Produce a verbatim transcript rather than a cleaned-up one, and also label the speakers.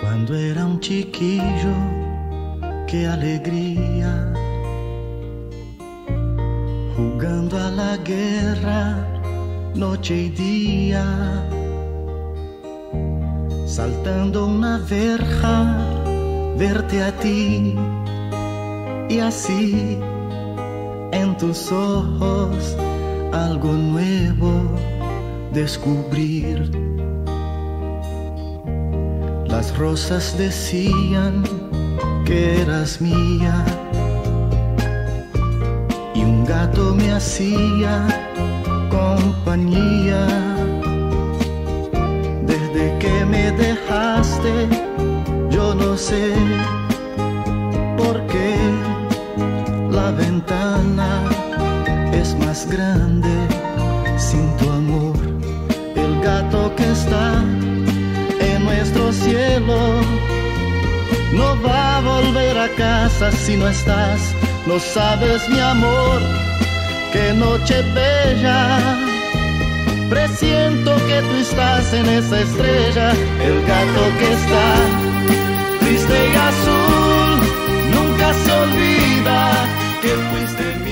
Speaker 1: Cuando era un chiquillo, qué alegría, jugando a la guerra noche y día, saltando una verja, verte a ti y así en tus ojos algo nuevo descubrir. Las rosas decían que eras mía y un gato me hacía compañía. Desde que me dejaste, yo no sé por qué la ventana es más grande sin tu amor. El gato que está en nuestro cielo no va a volver a casa si no estás. No sabes, mi amor, qué noche bella, presiento que tú estás en esa estrella. El gato que está triste y azul nunca se olvida que fuiste mi